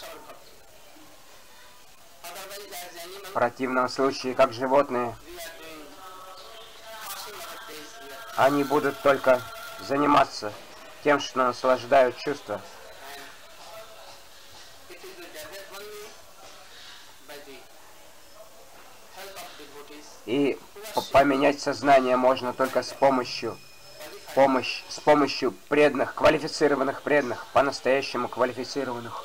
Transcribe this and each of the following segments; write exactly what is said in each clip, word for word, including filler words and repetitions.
В противном случае, как животные, они будут только заниматься тем, что наслаждают чувства. И поменять сознание можно только с помощью, помощь, с помощью преданных, квалифицированных преданных, по-настоящему квалифицированных.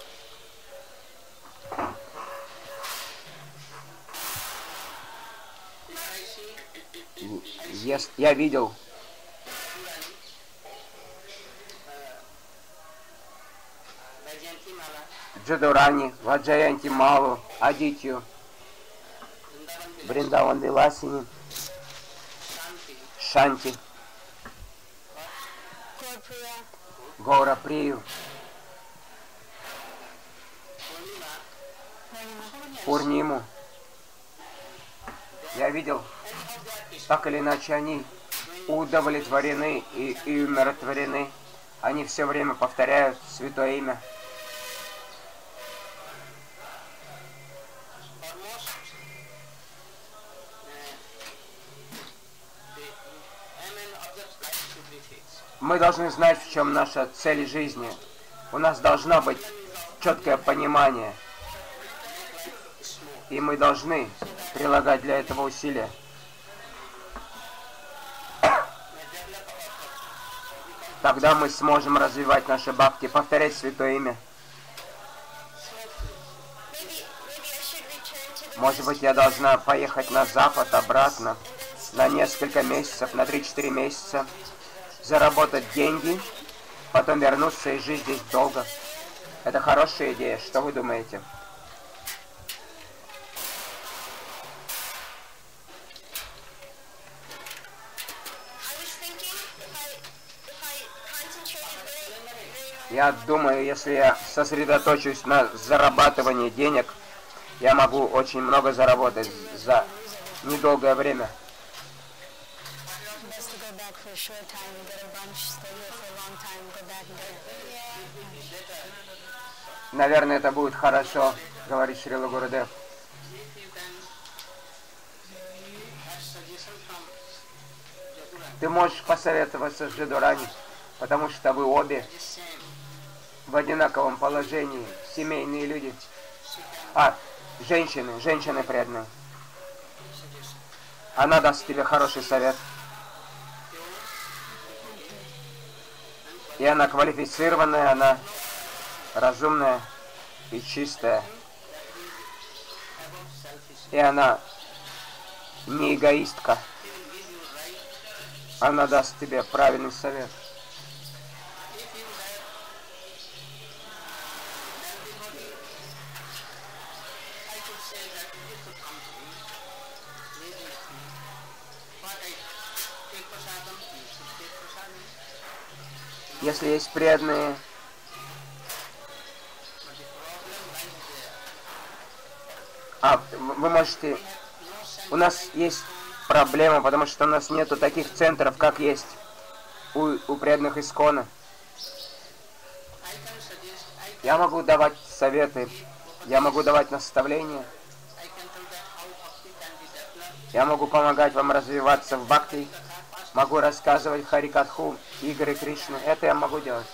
Я видел Джадурани, Ваджаянти Малу, Адитью, Бриндаван Виласини, Шанти, Гора Прию, Пурниму. Я видел, так или иначе они удовлетворены и, и умиротворены. Они все время повторяют святое имя. Мы должны знать, в чем наша цель жизни. У нас должно быть четкое понимание. И мы должны прилагать для этого усилия. Тогда мы сможем развивать наше бхакти, повторять святое имя. Может быть, я должна поехать на запад обратно на несколько месяцев, на три-четыре месяца, заработать деньги, потом вернуться и жить здесь долго. Это хорошая идея. Что вы думаете? Я думаю, если я сосредоточусь на зарабатывании денег, я могу очень много заработать за недолгое время. Наверное, это будет хорошо, говорит Шрила Гурудев. Ты можешь посоветоваться с Джадурани, потому что вы обе в одинаковом положении, семейные люди. А, женщины, женщины преданные. Она даст тебе хороший совет. И она квалифицированная, она разумная и чистая. И она не эгоистка. Она даст тебе правильный совет. Если есть преданные, а вы можете, у нас есть проблема, потому что у нас нету таких центров, как есть у, у преданных Искона. Я могу давать советы, я могу давать наставления, я могу помогать вам развиваться в бхакти. Могу рассказывать Харикатху, игры Кришны. Это я могу делать.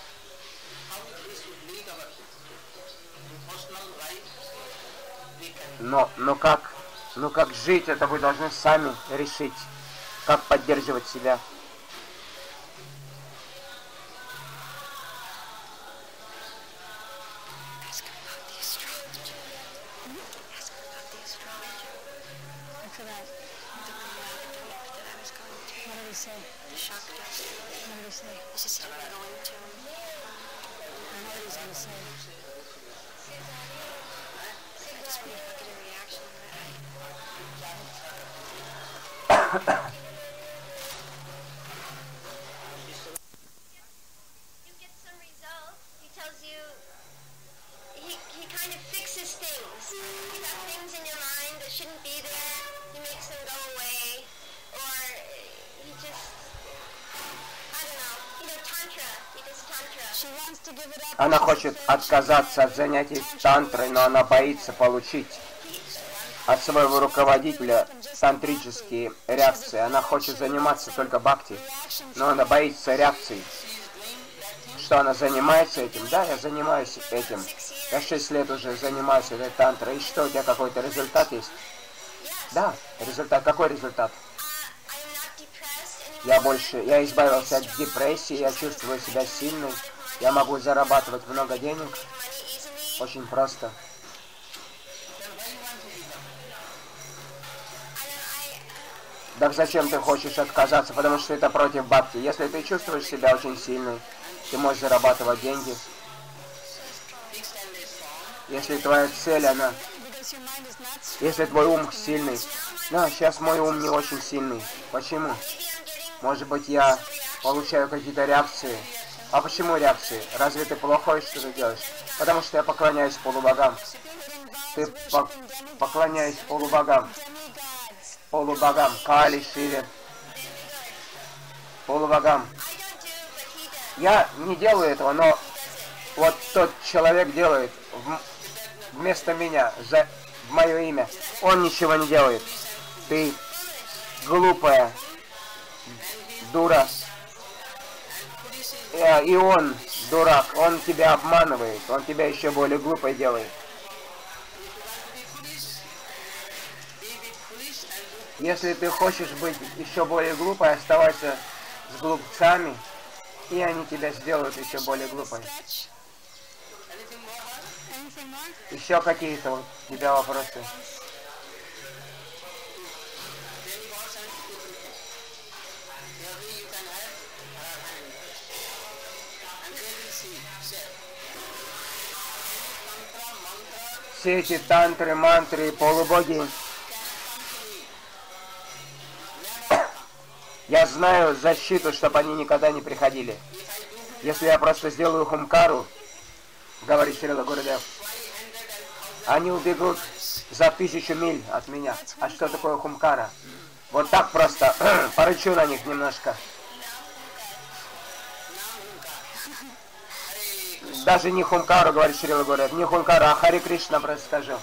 Но, но как, но как жить, это вы должны сами решить. Как поддерживать себя. Tantra Она хочет отказаться от занятий тантрой, но она боится получить от своего руководителя тантрические реакции. Она хочет заниматься только бхакти, но она боится реакций. Что она занимается этим? Да, я занимаюсь этим. Я шесть лет уже занимаюсь этой тантрой. И что, у тебя какой-то результат есть? Да, результат. Какой результат? Я больше, я избавился от депрессии, я чувствую себя сильной. Я могу зарабатывать много денег. Очень просто. Так зачем ты хочешь отказаться? Потому что это против бхакти. Если ты чувствуешь себя очень сильной, ты можешь зарабатывать деньги. Если твоя цель, она... Если твой ум сильный... Да, сейчас мой ум не очень сильный. Почему? Может быть, я получаю какие-то реакции. А почему реакции? Разве ты плохое что-то делаешь? Потому что я поклоняюсь полубогам. Ты по поклоняюсь полубогам. Полубогам. Кали, Шиве. Полубогам. Я не делаю этого, но вот тот человек делает в, вместо меня, за в мое имя. Он ничего не делает. Ты глупая дура. И он дурак. Он тебя обманывает. Он тебя еще более глупой делает. Если ты хочешь быть еще более глупой, оставайся с глупцами, и они тебя сделают еще более глупой. Еще какие-то у тебя вопросы? Все эти тантры, мантры, полубоги. Я знаю защиту, чтобы они никогда не приходили. Если я просто сделаю хумкару, говорит Шрила Гурудев, они убегут за тысячу миль от меня. А что такое хумкара? Вот так просто порычу на них немножко. Даже не хумкару, говорит Шрила Гурудев, не хумкару, а Хари Кришна просто скажу.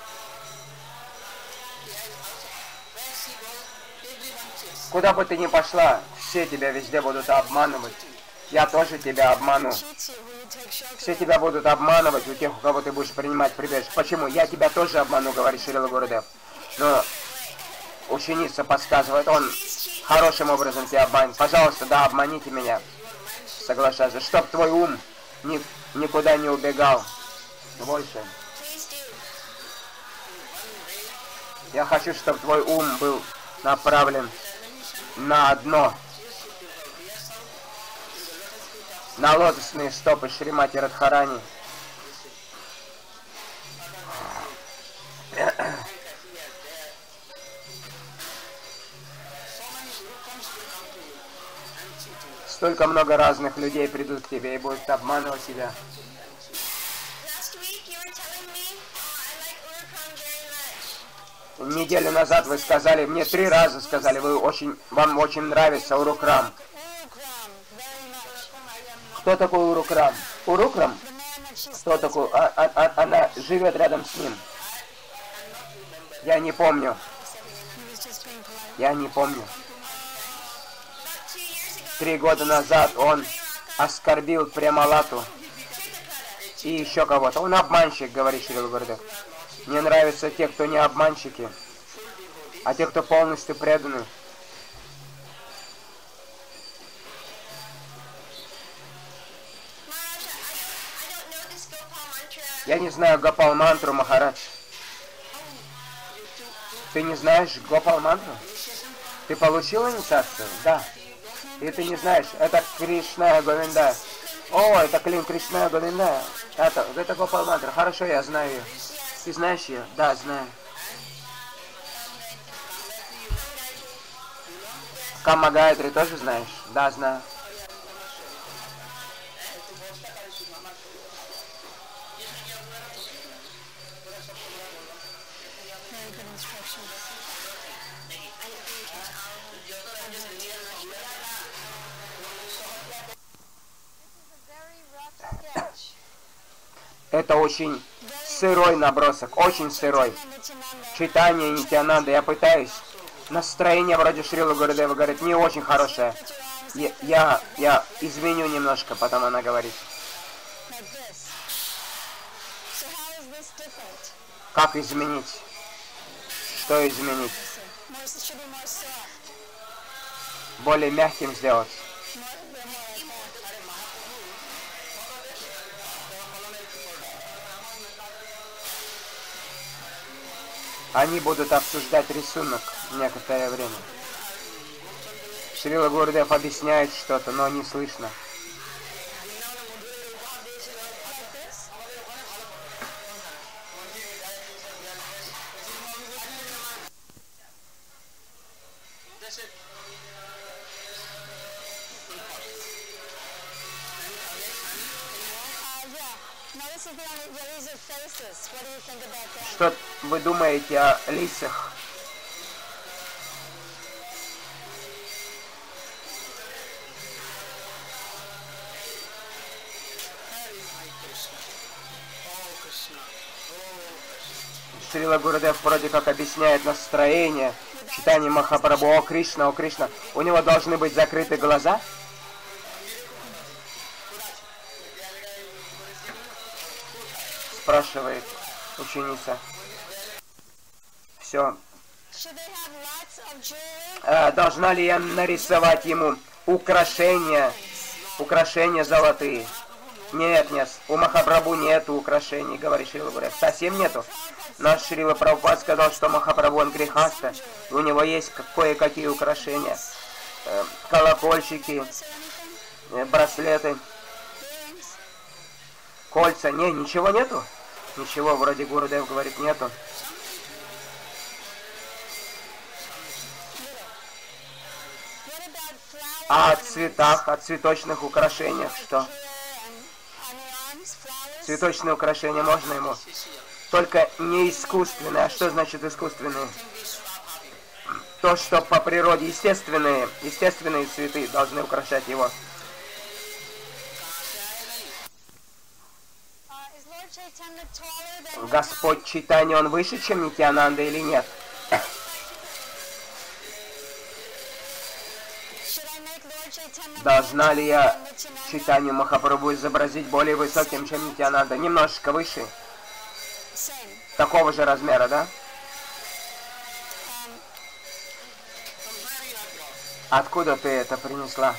Куда бы ты ни пошла, все тебя везде будут обманывать. Я тоже тебя обману. Все тебя будут обманывать, у тех, у кого ты будешь принимать прибежище. Почему? Я тебя тоже обману, говорит Шрила Гурудев. Но ученица подсказывает, он хорошим образом тебя обманет. Пожалуйста, да, обманите меня. Соглашайся, чтоб твой ум ни, никуда не убегал. Больше. Я хочу, чтобы твой ум был направлен на одно. На лотосные стопы Шримати Радхарани. Столько много разных людей придут к тебе и будут обманывать тебя. Неделю назад вы сказали, мне три раза сказали, вы очень, вам очень нравится Урукрам. Кто такой Урукрам? Урукрам? Кто такой? А, а, а, она живет рядом с ним. Я не помню. Я не помню. Три года назад он оскорбил Премалату и еще кого-то. Он обманщик, говорит Шрила Гурудев. Мне нравятся те, кто не обманщики, а те, кто полностью преданы. Я не знаю Гопал мантру, Махарадж. Ты не знаешь Гопал мантру? Ты получил инициацию? Да. И ты не знаешь, это Кришна Говинда. О, это Клин Кришна Говинда. Это, это Гопал мантра. Хорошо, я знаю ее. Ты знаешь ее? Да, знаю. Камма Гайатри тоже знаешь? Да, знаю. Это очень сырой набросок, очень сырой. Читание Нитьянанды, я пытаюсь. Настроение вроде Шрила Гурудева говорит, не очень хорошее. Я, я, я изменю немножко, потом она говорит. Как изменить? Что изменить? Более мягким сделать. Они будут обсуждать рисунок некоторое время. Шрила Гурудев объясняет что-то, но не слышно. Что вы думаете о лисах? Шрила Гурудев вроде как объясняет настроение читания Махапрабху. О Кришна, о Кришна. У него должны быть закрыты глаза? Спрашивает ученица. Все. А, должна ли я нарисовать ему украшения, украшения золотые? Нет, нет, у Махапрабху нету украшений, говорит Шрила Гурудев. Совсем нету. Наш Шрила Прабхупад сказал, что Махапрабху он грехаста, и у него есть кое-какие украшения. Э, колокольчики, э, браслеты, кольца. Не, ничего нету. Ничего, вроде Гурудев говорит, нету. А о цветах, о цветочных украшениях что? Цветочные украшения можно ему? Только не искусственные. А что значит искусственные? То, что по природе естественные, естественные цветы должны украшать его. Господь Чайтанья, он выше, чем Нитьянанда или нет? Должна ли я Чайтанью Махапрабху изобразить более высоким, чем Нитьянанда? Немножечко выше. Такого же размера, да? Откуда ты это принесла?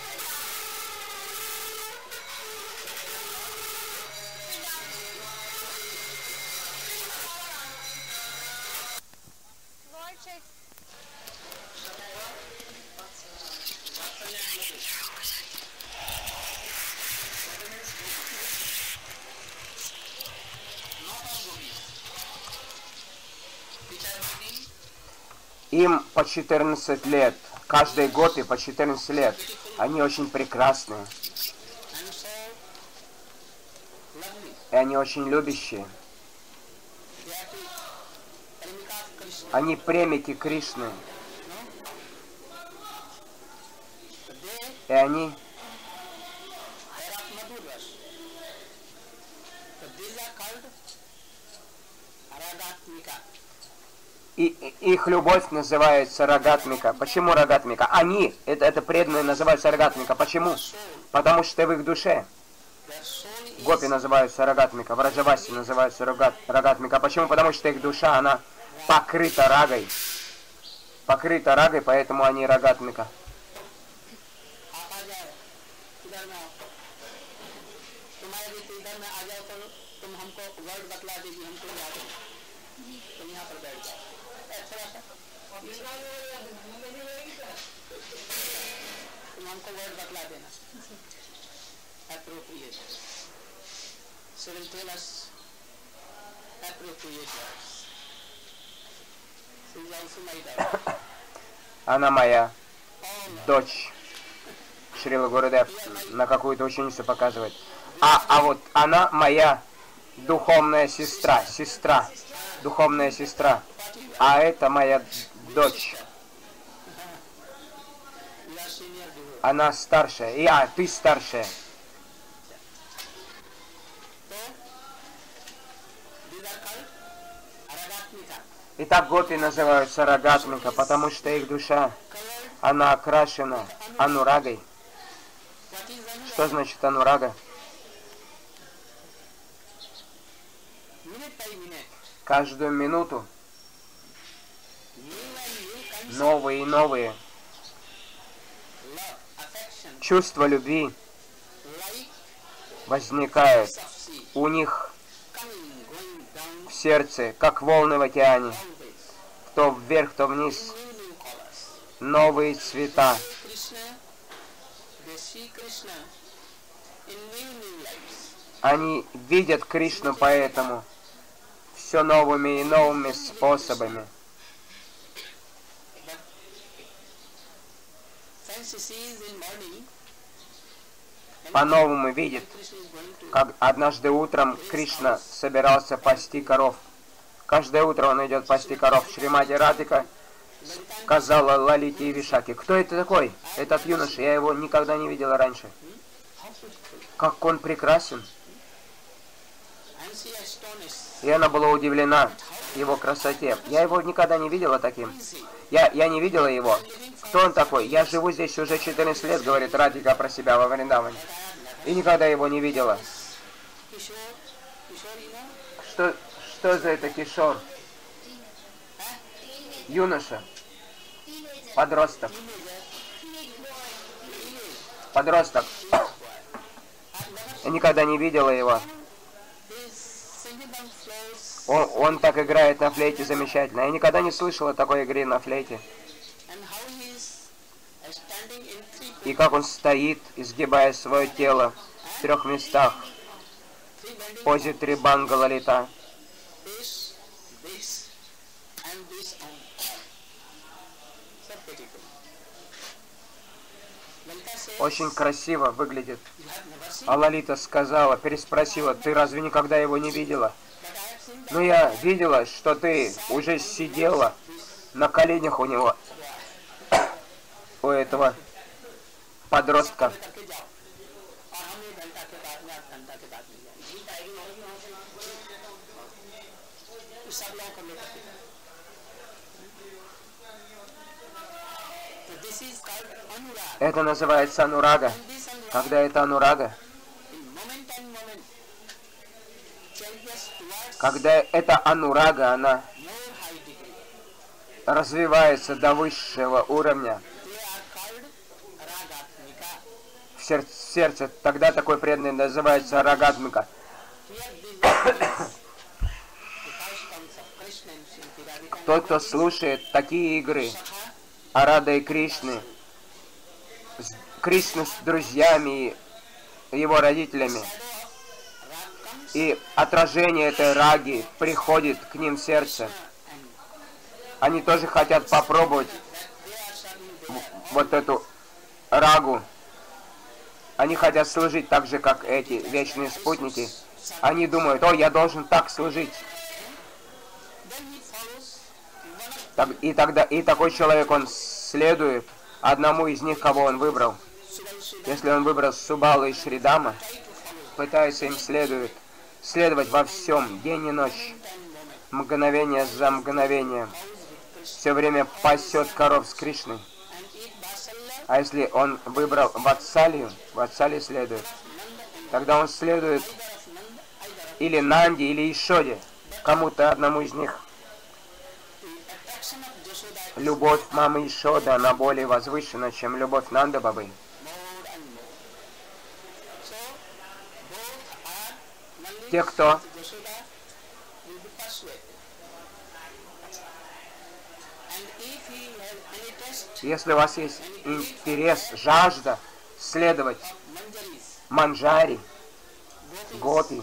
Им по четырнадцать лет. Каждый год и по четырнадцать лет. Они очень прекрасные. И они очень любящие. Они премики Кришны. И они И, и их любовь называется рагатмика. Почему рагатмика? Они, это, это преданные, называются рагатмика. Почему? Потому что в их душе. Гопи называются рагатмика, в Раджавасе называются рагат, рагатмика. Почему? Потому что их душа, она покрыта рагой. Покрыта рагой, поэтому они рагатмика. Она моя дочь. Шрила Гурудев на какую-то ученицу показывает. А, а вот она моя духовная сестра. Сестра. Духовная сестра. А это моя дочь. Она старшая. И, а, ты старшая. Итак, гопи называются рагатмика, потому что их душа, она окрашена анурагой. Что значит анурага? Каждую минуту новые и новые чувства любви возникают у них в сердце, как волны в океане, то вверх, то вниз, новые цвета. Они видят Кришну поэтому все новыми и новыми способами. По-новому видит, как однажды утром Кришна собирался пасти коров. Каждое утро он идет пасти коров. Шримати Радхика сказала Лалите и Вишаке: кто это такой? Этот юноша, я его никогда не видела раньше. Как он прекрасен. И она была удивлена его красоте. Я его никогда не видела таким. Я, я не видела его. Кто он такой? Я живу здесь уже четырнадцать лет, говорит Радхика про себя во Вриндаване. И никогда его не видела. Что, что за это Кишор? Юноша. Подросток. Подросток. Я никогда не видела его. Он, он так играет на флейте замечательно. Я никогда не слышала такой игры на флейте. И как он стоит, изгибая свое тело в трех местах. В позе Трибанга Лалита. Очень красиво выглядит. А Лалита сказала, переспросила: ты разве никогда его не видела? Ну, я видела, что ты уже сидела на коленях у него, у этого подростка. Это называется анурага. Когда это анурага, когда эта анурага, она развивается до высшего уровня в сердце, в сердце, тогда такой преданный называется рагатмика. Тот, кто слушает такие игры Рада и Кришны, Кришну с друзьями и его родителями, и отражение этой раги приходит к ним в сердце. Они тоже хотят попробовать вот эту рагу. Они хотят служить так же, как эти вечные спутники. Они думают: о, я должен так служить. И тогда и такой человек, он следует одному из них, кого он выбрал. Если он выбрал Субалу и Шридама, пытается им следует, следовать во всем, день и ночь, мгновение за мгновением, все время пасет коров с Кришной. А если он выбрал Ватсалию, Ватсалии следует, тогда он следует или Нанди, или Ишоде, кому-то одному из них. Любовь мамы Ишоды, она более возвышена, чем любовь Нанда Бабы. Те, кто если у вас есть интерес, жажда следовать манджари, гопи,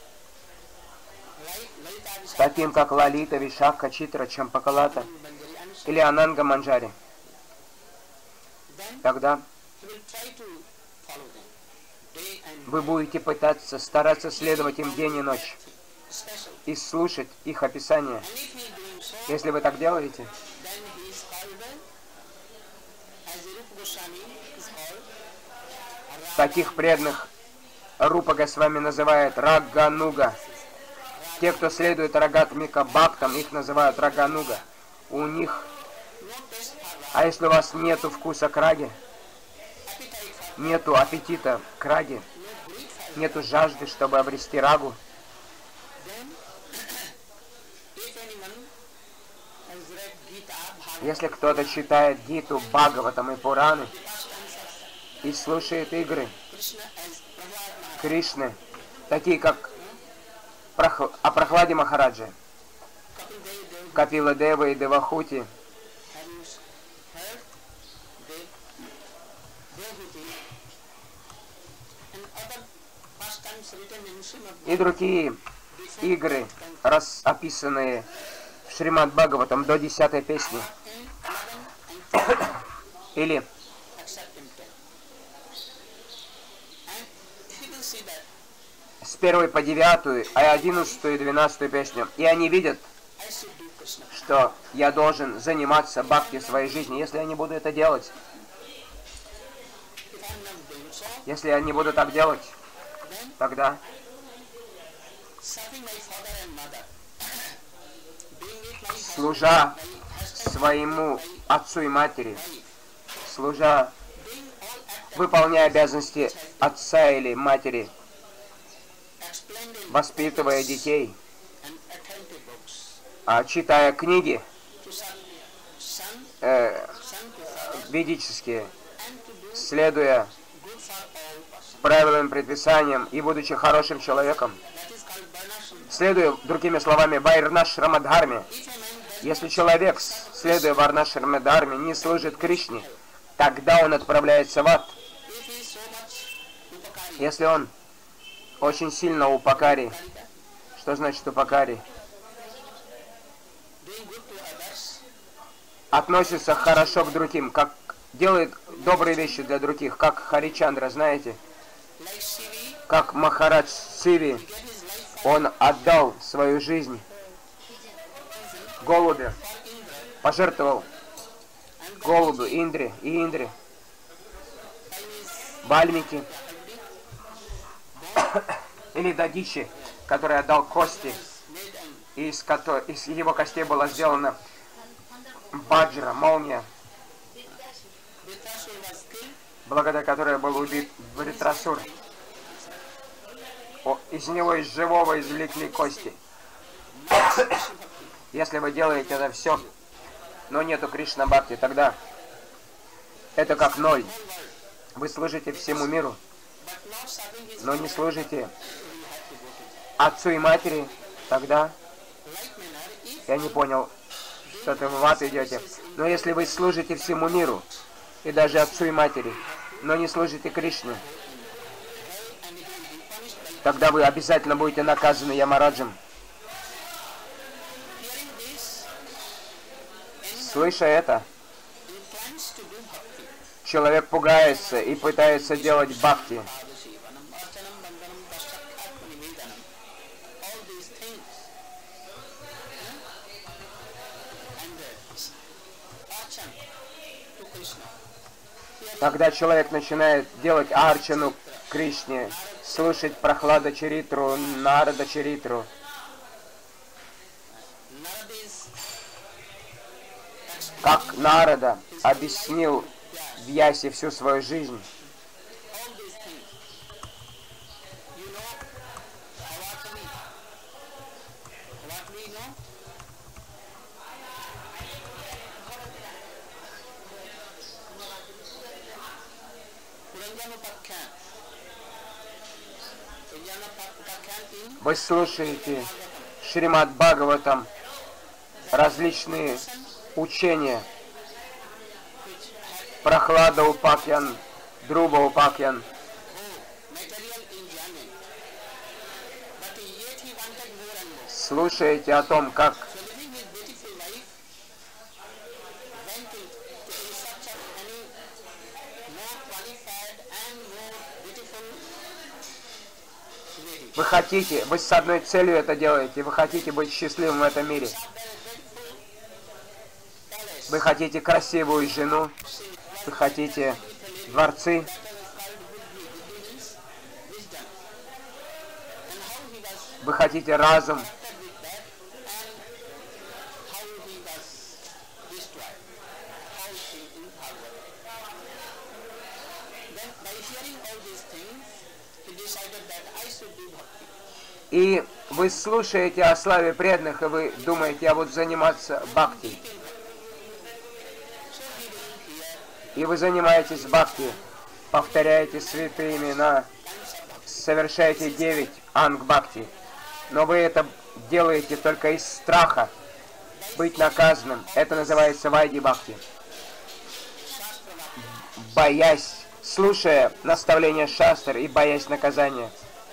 таким как Лалита, Вишакха, Читра, Чампакалата или Ананга Манджари, тогда вы будете пытаться, стараться следовать им день и ночь и слушать их описание. Если вы так делаете, таких преданных Рупа Госвами называет Рагануга. Те, кто следует рагатмика бхактам, их называют рагануга. У них... А если у вас нету вкуса к раге, нету аппетита к раге, нету жажды, чтобы обрести рагу, если кто-то читает Гиту, Бхагаватам и Пураны и слушает игры Кришны, такие как Прохл... о Прохладе Махараджи, Капила Дева и Девахути, и другие игры, раз описанные в Шримад Бхагаватам до десятой песни, или с первой по девятую, а одиннадцатую и двенадцатую песню, и они видят, что я должен заниматься бхакти в своей жизни. Если я не буду это делать, если я не буду так делать, тогда служа своему отцу и матери, служа, выполняя обязанности отца или матери, воспитывая детей, а читая книги э, ведические, следуя правилам, предписаниям и будучи хорошим человеком, следуя, другими словами, Вайрнашрамадхарме. Если человек, следуя Варнашрамадхарме, не служит Кришне, тогда он отправляется в ад. Если он очень сильно упакари, что значит упакари? Относится хорошо к другим, как делает добрые вещи для других, как Харичандра, знаете? Как Махарадж Сиви, он отдал свою жизнь голубю, пожертвовал голубю Индре и Индре, Вальмики, или Дадичи, который отдал кости, из, которой, из его костей была сделана баджра, молния, благодаря которой был убит Вритрасур. О, из него из живого извлекли кости. Если вы делаете это все, но нету Кришна Бхакти, тогда это как ноль. Вы служите всему миру, но не служите отцу и матери, тогда я не понял, что-то в ад идете. Но если вы служите всему миру, и даже отцу и матери, но не служите Кришне, тогда вы обязательно будете наказаны Ямараджем. Слыша это, человек пугается и пытается делать бхакти. Когда человек начинает делать арчану Кришне, слушать Прохлада Чаритру, Нарада Чаритру, как Нарада объяснил Вьясе всю свою жизнь, вы слушаете Шримад Бхагаватам, различные учения, Прохлада Упакьян, Друба Упакьян. Слушаете о том, как вы хотите, вы с одной целью это делаете, вы хотите быть счастливым в этом мире. Вы хотите красивую жену, вы хотите дворцы, вы хотите разум, И вы слушаете о славе преданных, и вы думаете, я буду заниматься бхакти. И вы занимаетесь бхакти, повторяете святые имена, совершаете девять анг бхакти. Но вы это делаете только из страха быть наказанным. Это называется вайди бхакти. Боясь, слушая наставления шастр и боясь наказания.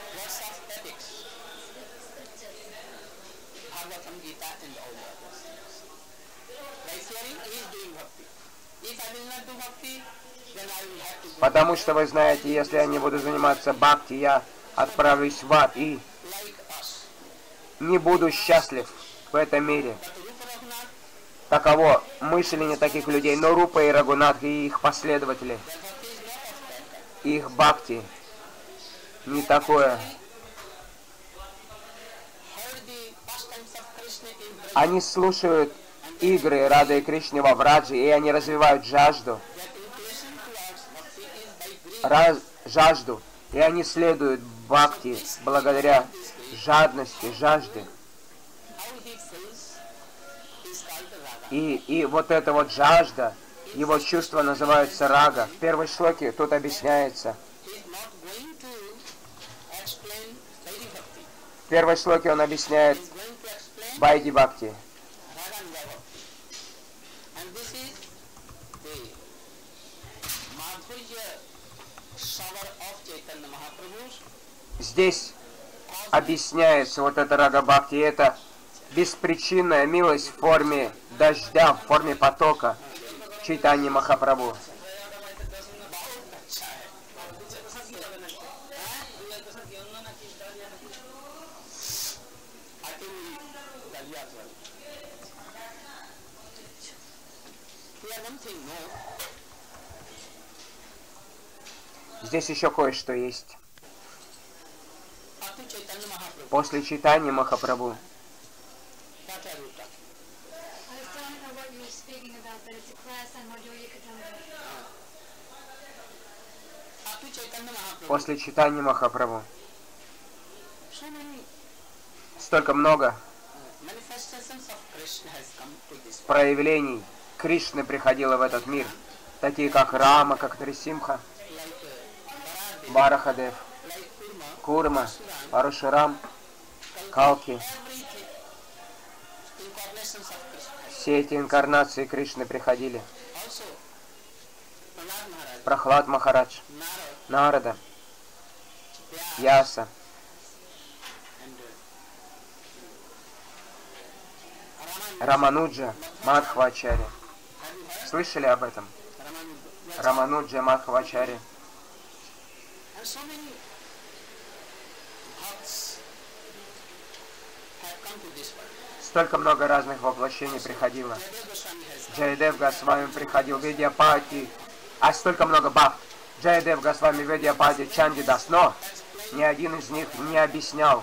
Потому что вы знаете, если я не буду заниматься бхакти, я отправлюсь в ад и не буду счастлив в этом мире. Таково мышление таких людей. Но Рупа и Рагунатх и их последователи, их бхакти не такое. Они слушают игры Рады и Кришны во Враджи, и они развивают жажду. Раз, жажду. И они следуют бхакти благодаря жадности, жажде. И, и вот эта вот жажда, его чувства называются рага. В первой шлоке тут объясняется. В первой шлоке он объясняет Вайди Бхакти. Здесь объясняется вот это рага бхакти, это беспричинная милость в форме дождя, в форме потока Чайтанья Махапрабху. Здесь еще кое-что есть. После Чайтаньи Махапрабху После Чайтаньи Махапрабху столько много проявлений Кришны приходило в этот мир, такие как Рама, как Трисимха, Варахадев, Курма, Парашурам, Калки. Все эти инкарнации Кришны приходили. Прахлад Махарадж, Нарада, Яса, Рамануджа, Мадхвачарья. Слышали об этом? Рамануджа, Мадхвачарья. Столько много разных воплощений приходило. Джайадев Госвами приходил, Видьяпати, а столько много баб. Джайадев Госвами, Видьяпати, Чандидас, но ни один из них не объяснял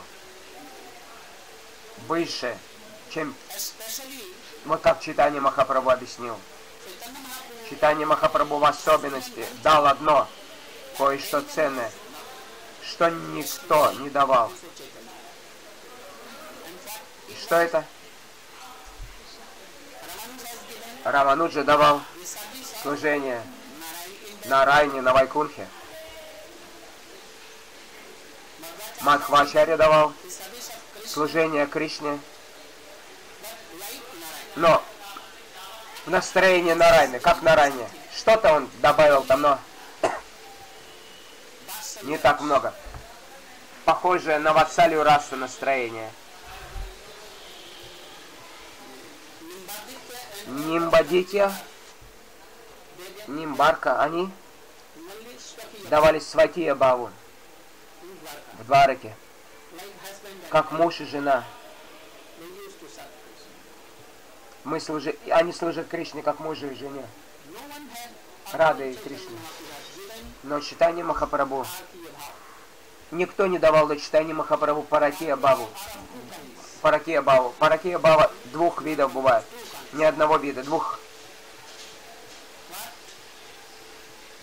выше, чем вот как Чайтанья Махапрабху объяснил. Чайтанья Махапрабху в особенности дал одно, кое-что ценное, что никто не давал. И что это? Рамануджа давал служение на Райне, на Вайкунхе. Мадхвачарья давал служение Кришне. Но в настроении на Райне, как на Райне, что-то он добавил там, но не так много. Похожее на Ватсалию расу настроение. Нимбадитья, Нимбарка, они давали сватия баву в Двараке, как муж и жена. Мы служи... Они служат Кришне как мужу и жене. Рада и Кришне. Но Чайтанья Махапрабху, никто не давал до Чайтаньи Махапрабху Паракия Баву. Паракия Баву. Паракия Бава двух видов бывает. Ни одного вида, двух.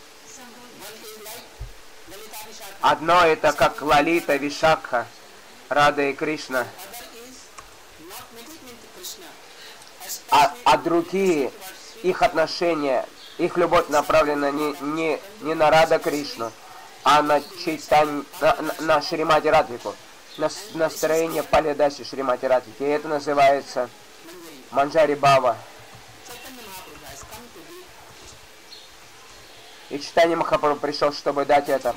Одно это как Лалита, Вишакха, Рада и Кришна. А, а другие, их отношения, их любовь направлена не, не, не на Рада Кришну, а на Чайтань, на, на, на Шримати Радхику, на настроение Палидаси Шримати Радхики. И это называется Манджари Бава. И Чайтанья Махапрабху пришел, чтобы дать это.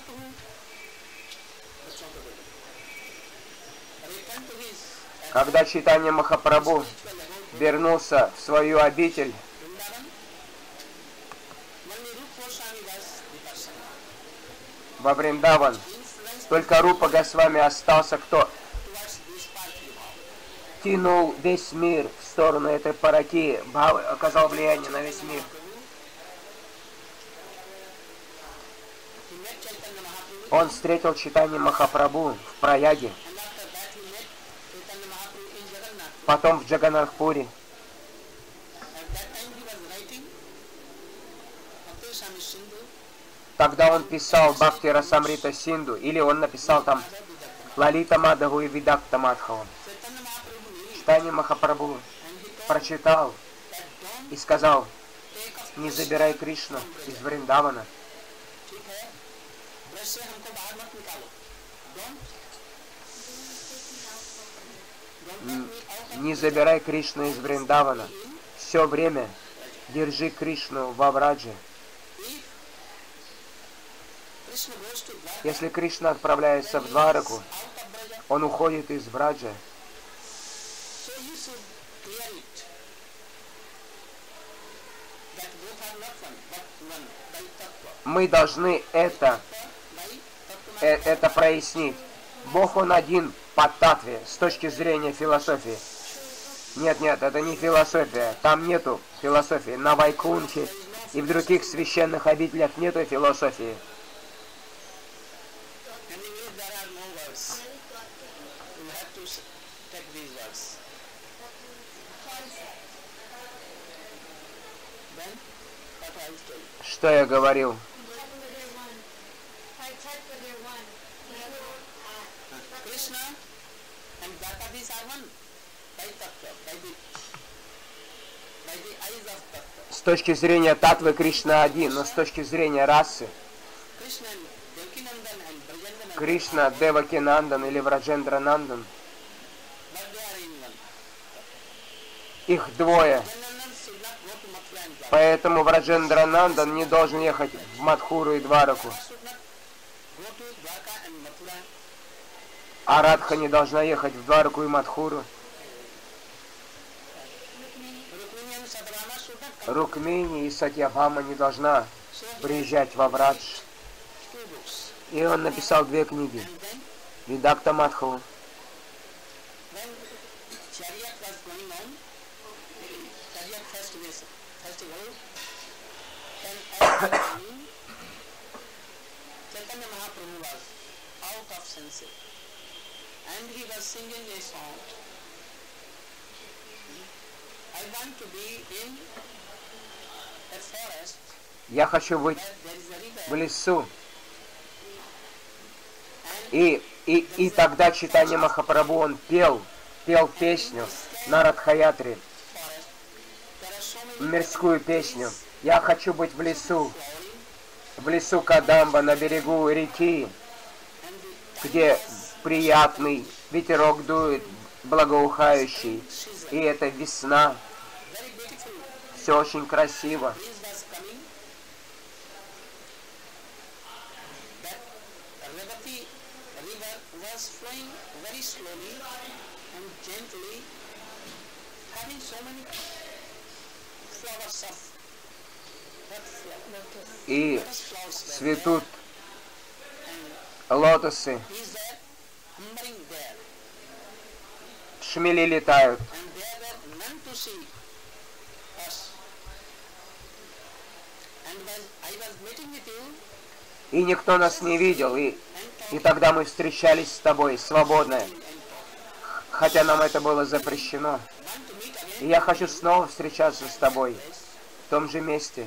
Когда Чайтанья Махапрабху вернулся в свою обитель, во Вриндаван, только Рупа Госвами остался, кто тянул весь мир в сторону этой параки, оказал влияние на весь мир. Он встретил Чайтанью Махапрабху в Праяге, потом в Джаганнатхпуре. Тогда он писал Бхакти Расамрита Синду, или он написал там Лалита Мадхаву и Видакта Мадхаву. Чайтанья Махапрабху прочитал и сказал: не забирай Кришну из Вриндавана. Не забирай Кришну из Вриндавана. Все время держи Кришну во Врадже. Если Кришна отправляется в Двараку, он уходит из Враджа. Мы должны это, э, это прояснить. Бог он один по татве, с точки зрения философии. Нет, нет, это не философия. Там нету философии. На Вайкунхе и в других священных обителях нету философии. Что я говорил? С точки зрения татвы Кришна один, но с точки зрения расы Кришна, Деваки Нандан или Враджендра Нандан, их двое. Поэтому Враджендра Нандан не должен ехать в Мадхуру и Двараку. А Радха не должна ехать в Двараку и Мадхуру. Рукмини и Сатьябхама не должна приезжать во Врадж. И он написал две книги. Видакта Мадхаву. Я хочу быть в лесу. И, и, и тогда Чайтанья Махапрабху, он пел, пел песню на Радхаятре, мирскую песню. Я хочу быть в лесу, в лесу Кадамба, на берегу реки, где приятный ветерок дует, благоухающий, и это весна. Все очень красиво. И цветут лотосы, шмели летают. И никто нас не видел, и, и тогда мы встречались с тобой, свободно, хотя нам это было запрещено. И я хочу снова встречаться с тобой в том же месте.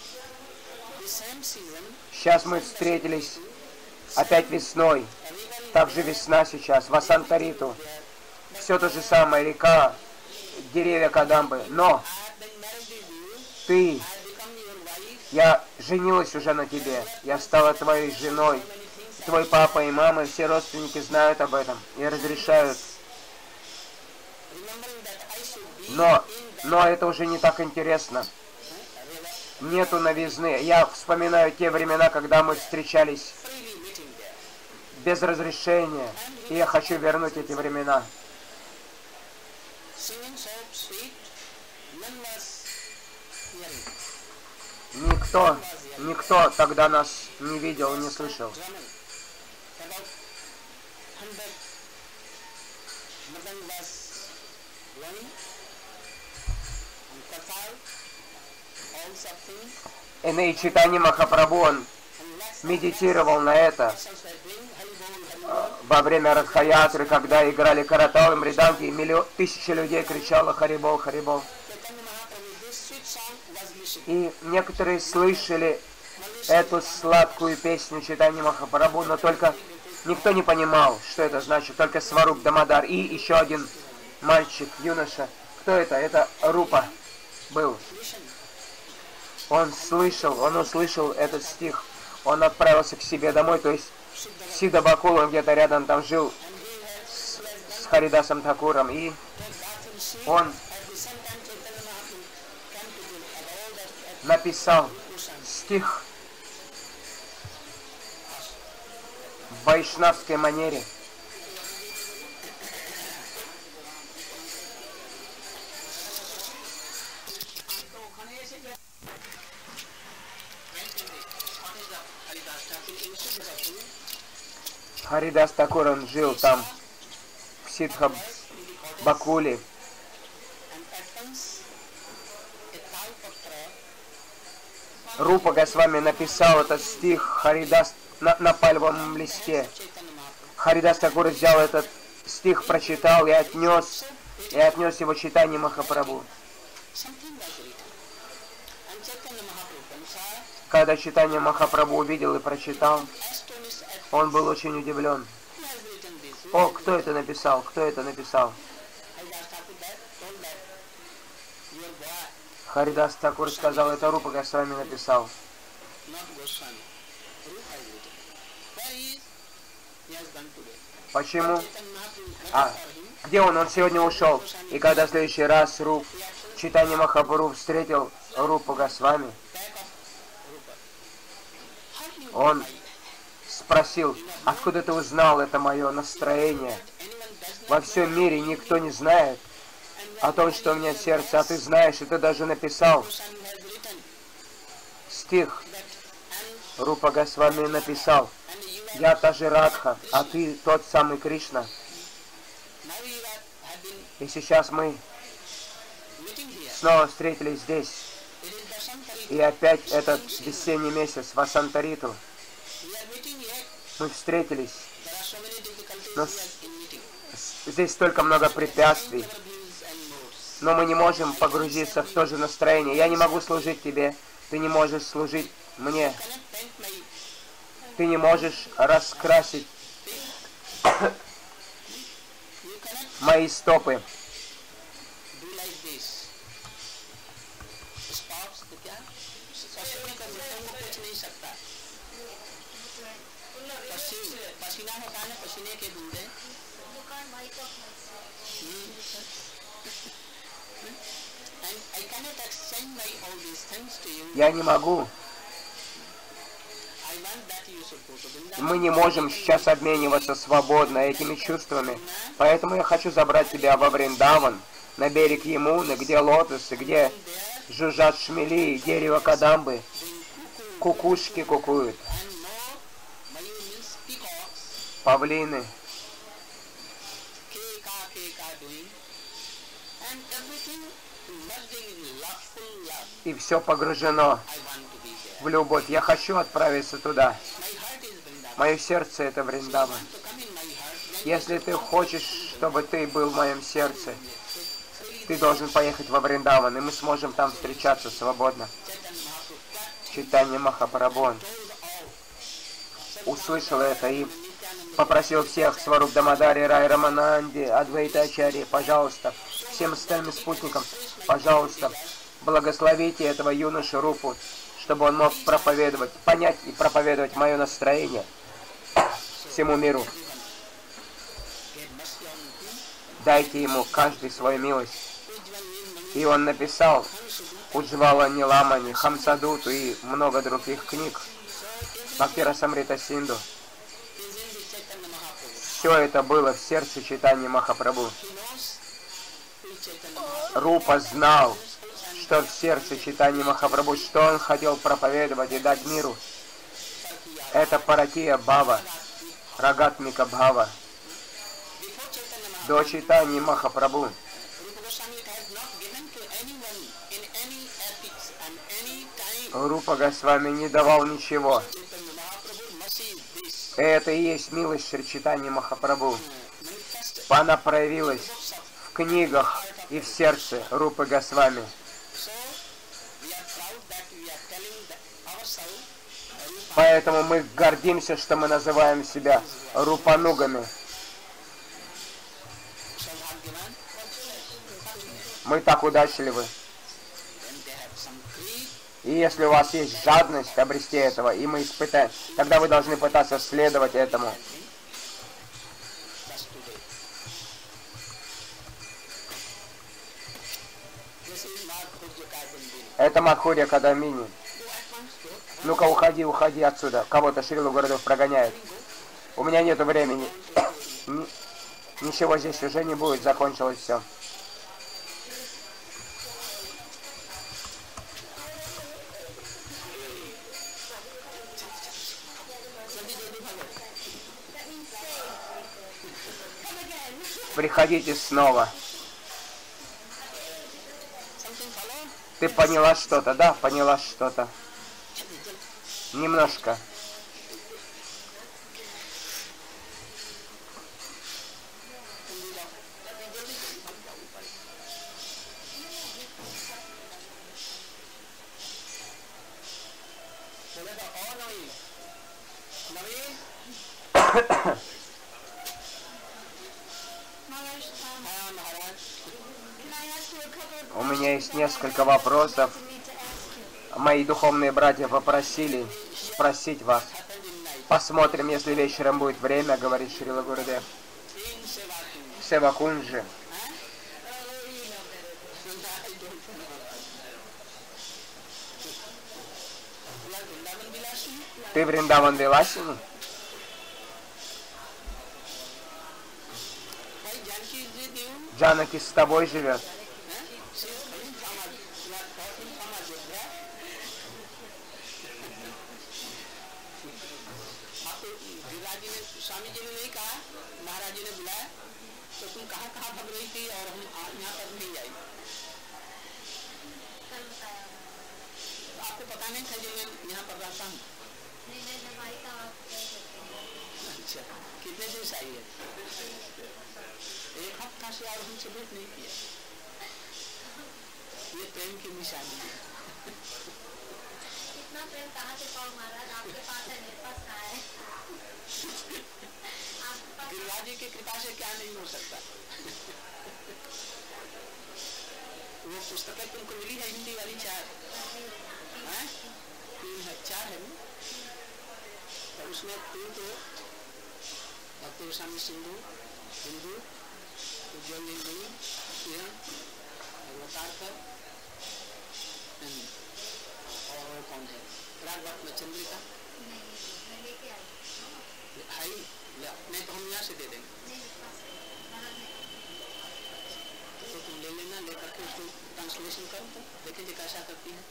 Сейчас мы встретились опять весной, Также весна сейчас, Васантариту. Все то же самое, река, деревья Кадамбы. Но ты, я женилась уже на тебе, я стала твоей женой. Твой папа и мама, все родственники знают об этом и разрешают. Но, но это уже не так интересно. Нету новизны. Я вспоминаю те времена, когда мы встречались без разрешения. И я хочу вернуть эти времена. Никто, никто тогда нас не видел, не слышал. И Чайтанья Махапрабху, он медитировал на это во время Радхаятры, когда играли каратал и мриданги, и миллион, тысячи людей кричало «Харибол, Харибол». И некоторые слышали эту сладкую песню Чайтаньи Махапрабху, но только никто не понимал, что это значит, только Сваруб Дамодар и еще один мальчик, юноша. Кто это? Это Рупа был. Он слышал, он услышал этот стих, он отправился к себе домой, то есть Сида Бакул, он где-то рядом там жил с, с Харидасом Такуром, и он написал стих в вайшнавской манере. Харидас Такур, он жил там, в Сидха Бакуле. Рупа Госвами написал этот стих Харидас на, на пальмовом листе. Харидас Такур взял этот стих, прочитал и отнес, и отнес его Чайтанье Махапрабху. Когда Чайтанья Махапрабху увидел и прочитал, он был очень удивлен. О, кто это написал? Кто это написал? Харидас Такур сказал, это Рупа Госвами написал. Почему? А, где он? Он сегодня ушел. И когда в следующий раз Руп, Чайтанья Махапрабху встретил Рупу Госвами, он спросил, откуда ты узнал это мое настроение? Во всем мире никто не знает о том, что у меня в сердце, а ты знаешь, и ты даже написал стих. Рупа Госвами написал, я та же Радха, а ты тот самый Кришна. И сейчас мы снова встретились здесь. И опять этот весенний месяц, Васантариту. Мы встретились. Но здесь столько много препятствий. Но мы не можем погрузиться в то же настроение. Я не могу служить тебе. Ты не можешь служить мне. Ты не можешь раскрасить мои стопы. Я не могу. Мы не можем сейчас обмениваться свободно этими чувствами. Поэтому я хочу забрать тебя во Вриндаван, на берег Ямуны, где лотосы, где жужжат шмели, дерево Кадамбы, кукушки кукуют, павлины. И все погружено в любовь. Я хочу отправиться туда. Мое сердце — это Вриндаван. Если ты хочешь, чтобы ты был в моем сердце, ты должен поехать во Вриндаван, и мы сможем там встречаться свободно. Чайтанья Махапрабху услышал это, и попросил всех Сваруб Дамадари, Рай Рамананди, Адвайта Ачарьи, пожалуйста, всем остальным спутникам, пожалуйста, благословите этого юношу Рупу, чтобы он мог проповедовать, понять и проповедовать мое настроение всему миру. Дайте ему каждый свою милость. И он написал Уджвала Ниламани, Хамсадуту и много других книг. Бхакти Расамрита Синду. Все это было в сердце Чайтаньи Махапрабху. Рупа знал, что в сердце Чайтаньи Махапрабху, что он хотел проповедовать и дать миру. Это Паратия Бхава, Рагатмика Бхава. До Чайтаньи Махапрабху Рупа Госвами не давал ничего. Это и есть милость Шри Чайтаньи Махапрабху. Она проявилась в книгах и в сердце Рупы Госвами. Поэтому мы гордимся, что мы называем себя Рупанугами. Мы так удачливы. И если у вас есть жадность обрести этого, и мы испытаем, тогда вы должны пытаться следовать этому. Это Мадхурья Кадамини. Ну-ка, уходи, уходи отсюда. Кого-то Шрилу Гурудев прогоняет. У меня нету времени. Ничего здесь уже не будет, закончилось все. Приходите снова. Ты поняла что-то, да? Поняла что-то. Немножко. У меня есть несколько вопросов. Мои духовные братья попросили спросить вас. Посмотрим, если вечером будет время, говорит Шрила Гурудев. Севакунджи. Ты Вриндаван Виласини? Джанаки с тобой живет. गिरिराज की कृपा से क्या नहीं हो सकता। वो पुस्तकें तुमको मिली है हिंदी वाली चार, हैं? तीन है, चार है ना? तो उसमें तीन तो भक्ति गोस्वामी सिंधु, हिंदू, उज्जवल इंद्री, किरण, अवतार और कौन है? राग भक्त में चंद्रिका है, नहीं तो हम यहाँ से दे देंगे। तो तुम ले लेना, लेकर के उसको ट्रांसलेशन करो तो देखेंगे कैसा करती है।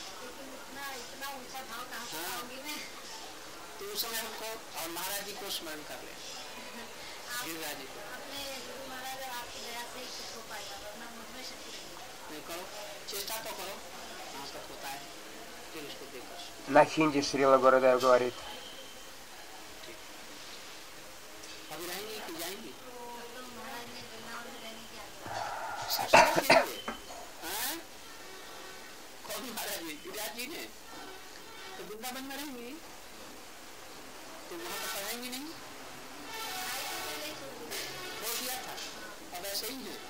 हाँ, तो उस समय हमको और महाराज जी को स्मरण कर ले, गिरिराज जी को। नहीं करो, चेष्टा तो करो, कहाँ तक होता है, फिर उसको देखो। На хинди Шрила Гурудев говорит. अभी रहेंगे कि जाएंगे? कौन महाराज जी? गिरिराज जी ने तो वृंदावन में रहेंगे, तो वहाँ पर पढ़ाएंगे नहीं। ऐसे ही हैं।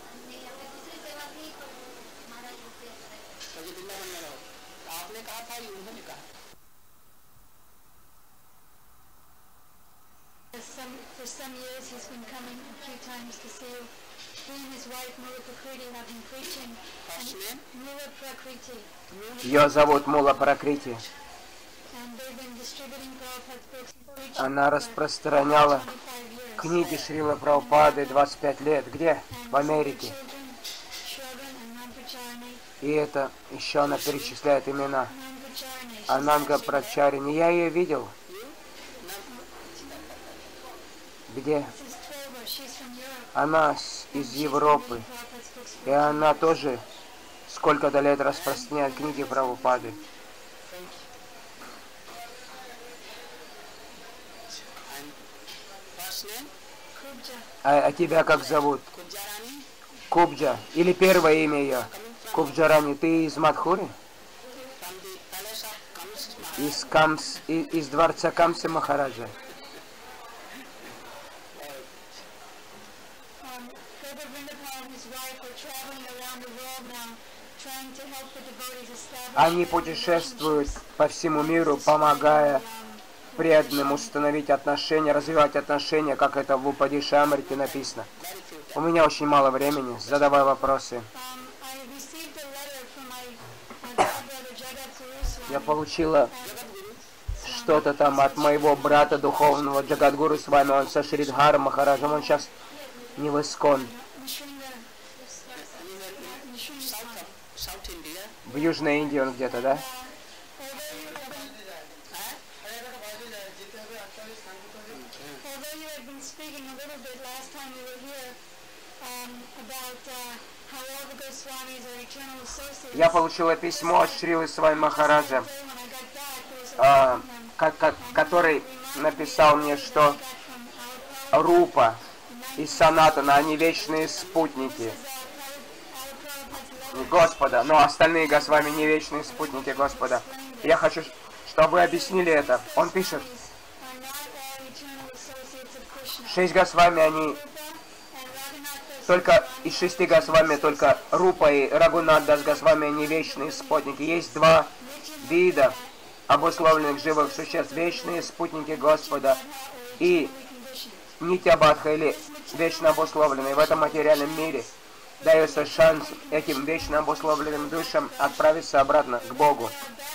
तो ये वृंदावन में रहो, आपने कहा था ये उन्होंने कहा। Some, for some years he's been coming a few times to see you. He and his wife Mula Prakriti have been preaching. And Mula Prakriti. Ее зовут Мула Пракрити. And they've been distributing Prabhupada's books. Она распространяла книги Шрила Прабхупады двадцать пять лет. Где? В Америке. И это еще она перечисляет имена. Ананга Прачарини. Я ее видел. Где? Она из Европы. И она тоже сколько-то лет распространяет книги Прабхупады. А, а тебя как зовут? Кубджа. Или первое имя ее? Кубджарани. Ты из Мадхури? Из, Камс, из, из дворца Камси Махараджа. Они путешествуют по всему миру, помогая преданным установить отношения, развивать отношения, как это в Упадишамрите написано. У меня очень мало времени, задавай вопросы. Я получила что-то там от моего брата духовного Джагадгуру с вами, он со Шридхаром Махараджем, он сейчас не в Искон. В Южной Индии он где-то, да? Я получила письмо от Шрилы Свами Махараджа, э, который написал мне, что Рупа и Санатана, они вечные спутники Господа, но остальные Госвами не вечные спутники Господа. Я хочу, чтобы вы объяснили это. Он пишет, шесть Госвами, они только из шести Госвами, только Рупа и Рагунат Дас Госвами, они вечные спутники. Есть два вида обусловленных живых существ, вечные спутники Господа и Нитябадха, или вечно обусловленные в этом материальном мире. Дается шанс этим вечно обусловленным душам отправиться обратно к Богу.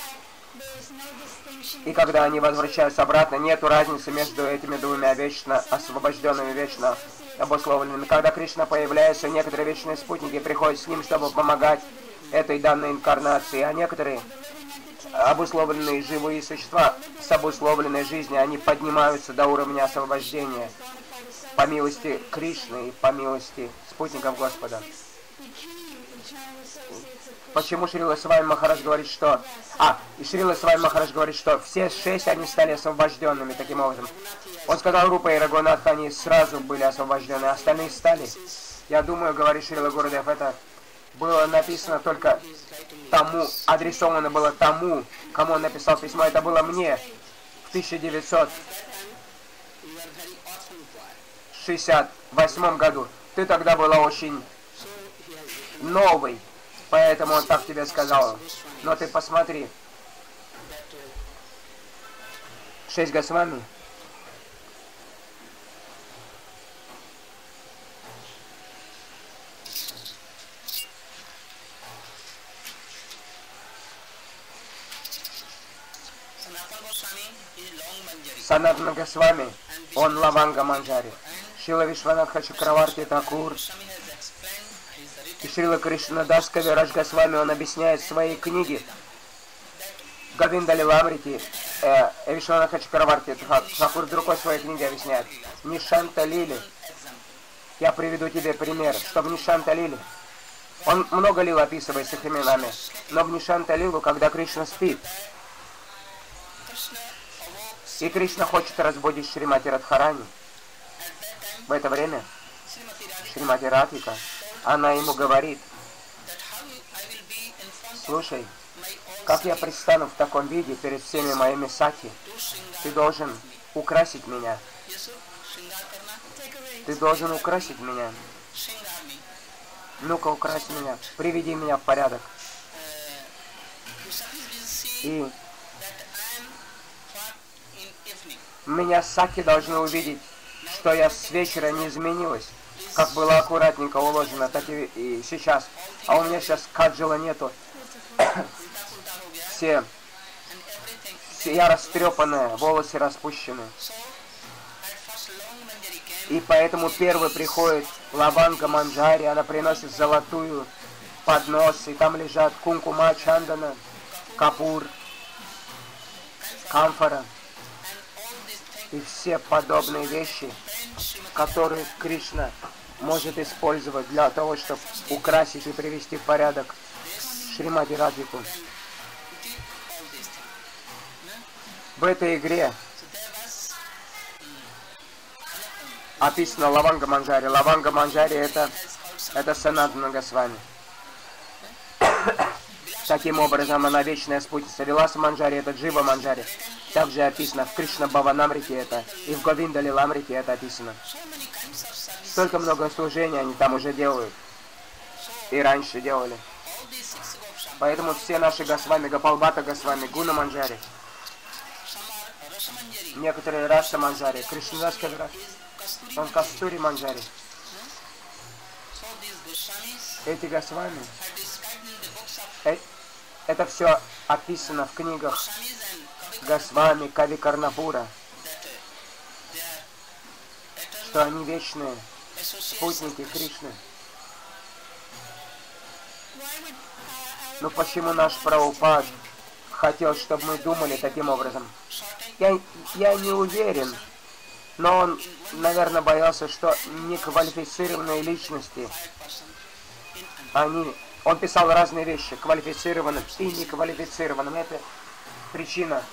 И когда они возвращаются обратно, нету разницы между этими двумя вечно освобожденными, вечно обусловленными. Когда Кришна появляется, некоторые вечные спутники приходят с ним, чтобы помогать этой данной инкарнации, а некоторые обусловленные живые существа с обусловленной жизнью, они поднимаются до уровня освобождения по милости Кришны и по милости спутников Господа. Почему Шрила Свами Махарадж говорит, что... А, и Шрила Свами Махарадж говорит, что все шесть, они стали освобожденными таким образом. Он сказал, Рупа и Рагунат, они сразу были освобождены, а остальные стали. Я думаю, говорит Шрила Гурудев, это было написано только тому, адресовано было тому, кому он написал письмо. Это было мне в тысяча девятьсот шестьдесят восьмом году. Ты тогда была очень новый, поэтому он так тебе сказал. Но ты посмотри. Шесть Госвами. Санатана Госвами, он Лаванга Манджари. Шрила Вишванатха Чакраварти Такур и Шрила Кришнадас Кавирадж Госвами, он объясняет в своей книге Говинда Лиламрити, э, Вишванатха Чакраварти Такур в другой своей книге объясняет. Нишанта Лили. Я приведу тебе пример, что в Нишанта Лили. Он много лил описывает с их именами, но в Нишанта Лилу, когда Кришна спит, и Кришна хочет разбудить Шримати Радхарани. В это время Шримати Радхика, она ему говорит, слушай, как я предстану в таком виде перед всеми моими сати, ты должен украсить меня. Ты должен украсить меня. Ну-ка, укрась меня, приведи меня в порядок. И меня Саки должны увидеть, что я с вечера не изменилась. Как было аккуратненько уложено, так и, и сейчас. А у меня сейчас каджила нету. все, все я растрепанная, волосы распущены. И поэтому первый приходит Лаванга Манджари, она приносит золотую поднос, и там лежат кункума, чандана, капур, камфора и все подобные вещи, которые Кришна может использовать для того, чтобы украсить и привести в порядок Шримати Радхику. В этой игре описано Лаванга Манджари. Лаванга Манджари это, это Санатана Госвами. Таким образом, она вечная спутница. Виласа Манджари это Джива Манджари. Также описано в Кришна Бхаванамрите это, и в Говинда Лиламрите это описано. Столько много служений они там уже делают. И раньше делали. Поэтому все наши Госвами, Гопалбата Госвами, Гуна Манджари, некоторые Раса Манджари, Кришнадас Кавираш, он Кастури Манджари. Эти Госвами, э, это все описано в книгах Госвами, Кави Карнапура, что они вечные спутники Кришны. Но почему наш Прабхупад хотел, чтобы мы думали таким образом? Я, я не уверен, но он, наверное, боялся, что неквалифицированные личности, они... Он писал разные вещи, квалифицированным и неквалифицированным. Это причина.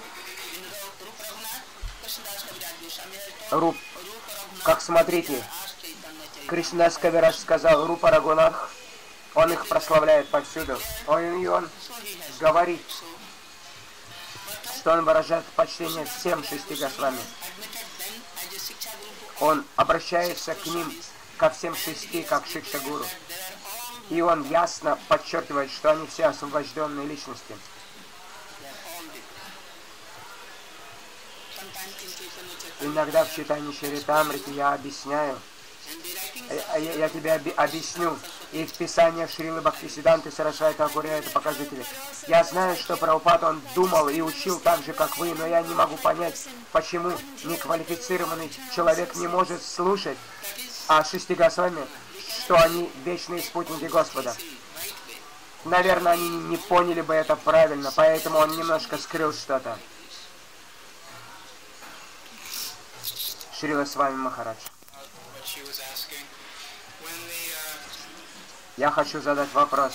Руп. Как смотрите, Кришнадас Кавираш сказал, Рупа Рагунах, он их прославляет повсюду. Он, и он говорит, что он выражает почтение всем шести Госвами. Он обращается к ним, ко всем шести, как Шикша-гуру. И он ясно подчеркивает, что они все освобожденные личности. Иногда в читании Чаритамрити я объясняю, я, я тебе оби объясню, и в Писаниях Шрилы Бхактисиданты Сарасвати Такура это показатели. Я знаю, что Прабхупад он думал и учил так же, как вы, но я не могу понять, почему неквалифицированный человек не может слушать о шести Госвами, что они вечные спутники Господа. Наверное, они не поняли бы это правильно, поэтому он немножко скрыл что-то. Шрила с вами, Махарадж. Я хочу задать вопрос.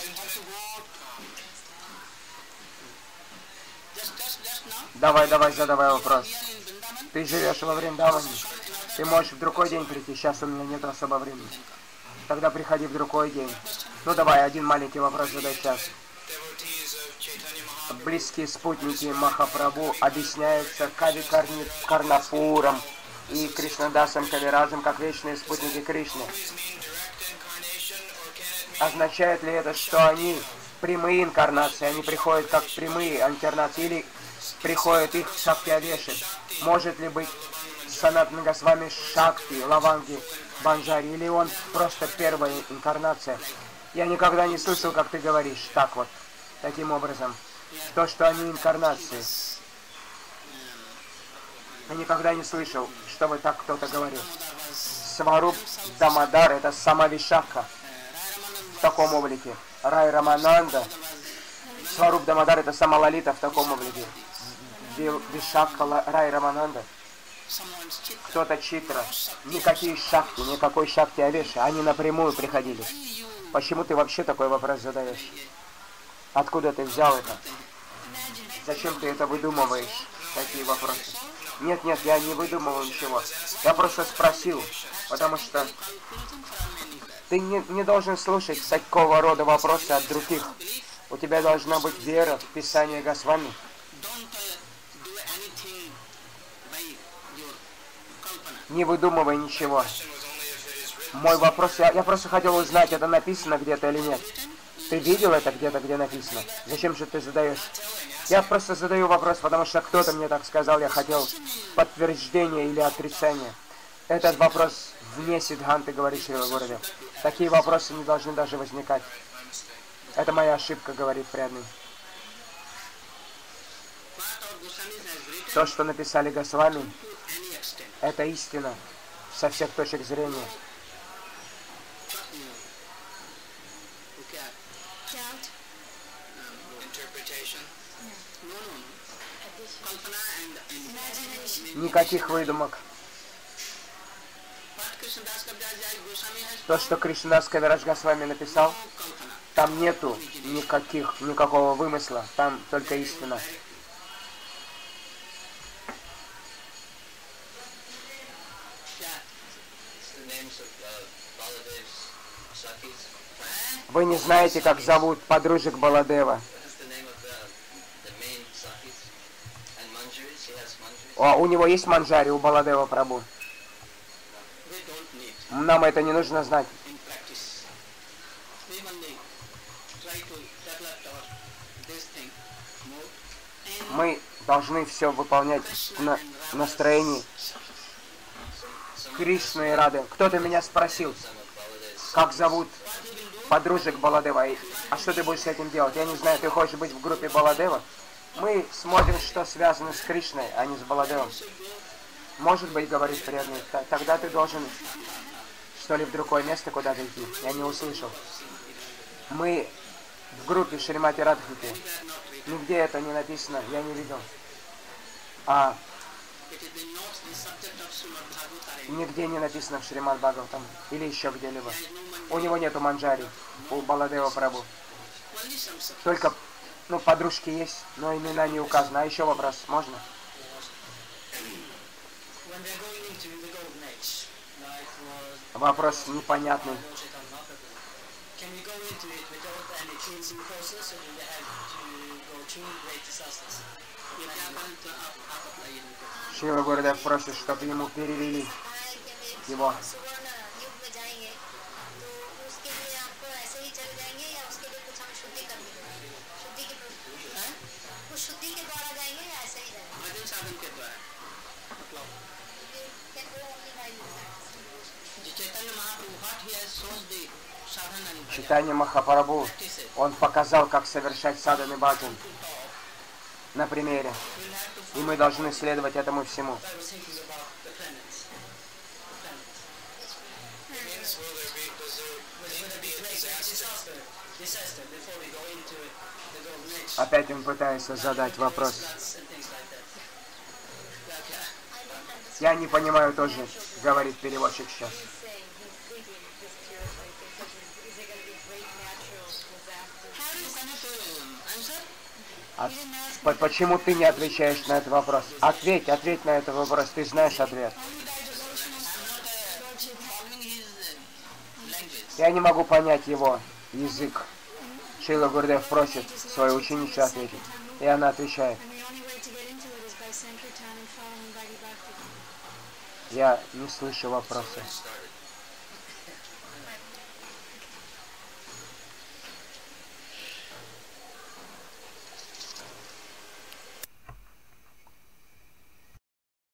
Давай, давай, задавай вопрос. Ты живешь во Вриндаване. Ты можешь в другой день прийти. Сейчас у меня нет особо времени. Тогда приходи в другой день. Ну давай, один маленький вопрос задай сейчас. Близкие спутники Махапрабху объясняются Кави Карнапуром и Кришнадасом Кавираджем как вечные спутники Кришны. Означает ли это, что они прямые инкарнации, они приходят как прямые инкарнации, или приходят их Шакти-Авеши? Может ли быть Санатана Госвами Шакти, Лаванги, Банджари, или он просто первая инкарнация? Я никогда не слышал, как ты говоришь, так вот, таким образом, то, что они инкарнации. Я никогда не слышал, чтобы так кто-то говорил. Сваруб Дамадар — это сама Вишакха в таком облике. Рай Рамананда. Сваруб Дамадар — это сама Лалита в таком облике. Вишакха Рай Рамананда. Кто-то Читра. Никакие шакти, никакой шакти Авеши. Они напрямую приходили. Почему ты вообще такой вопрос задаешь? Откуда ты взял это? Зачем ты это выдумываешь? Такие вопросы. Нет, нет, я не выдумывал ничего. Я просто спросил, потому что ты не, не должен слушать такого рода вопросы от других. У тебя должна быть вера в Писание Госвами. Не выдумывай ничего. Мой вопрос, я, я просто хотел узнать, это написано где-то или нет. Ты видел это где-то, где написано? Зачем же ты задаешь? Я просто задаю вопрос, потому что кто-то мне так сказал, я хотел подтверждения или отрицания. Этот вопрос вне Сиддханты, говорит Шрила Гурудев. Такие вопросы не должны даже возникать. Это моя ошибка, говорит преданный. То, что написали Госвами, это истина со всех точек зрения. Никаких выдумок. То, что Кришнадас Кавирадж Госвами написал, там нету никаких, никакого вымысла, там только истина. Вы не знаете, как зовут подружек Баладева? О, у него есть манджари, у Баладева Прабху. Нам это не нужно знать. Мы должны все выполнять на настроении Кришны и Рады. Кто-то меня спросил, как зовут подружек Баладева. А что ты будешь с этим делать? Я не знаю, ты хочешь быть в группе Баладева? Мы смотрим, что связано с Кришной, а не с Баладевом. Может быть, говорит преданный, тогда ты должен, что ли, в другое место куда-то идти. Я не услышал. Мы в группе Шримати Радхики. Нигде это не написано, я не видел. А нигде не написано в Шримад Бхагаватам или еще где-либо. У него нету манджари, у Баладева Прабху. Только, ну, подружки есть, но имена не указаны. А еще вопрос, можно? Вопрос непонятный. Шрила Гурудев просит, чтобы ему перевели его. Чайтанья Махапрабху, он показал, как совершать садханы баджан на примере. И мы должны следовать этому всему. Опять он пытается задать вопрос. Я не понимаю тоже, говорит переводчик сейчас. А почему ты не отвечаешь на этот вопрос? Ответь, ответь на этот вопрос, ты знаешь ответ. Я не могу понять его язык. Шрила Гурудев просит свою ученицу ответить, и она отвечает. Я не слышу вопроса.